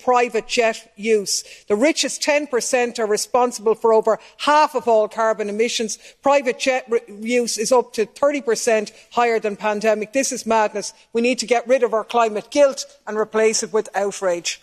private jet use. The richest 10% are responsible for over half of all carbon emissions. Private jet use is up to 30% higher than pandemic. This is madness. We need to get rid of our climate guilt and replace it with outrage.